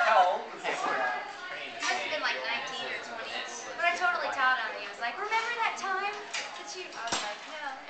Must have been like 19 or 20. But I totally taught him. He was like, remember that time that you... I was like, no.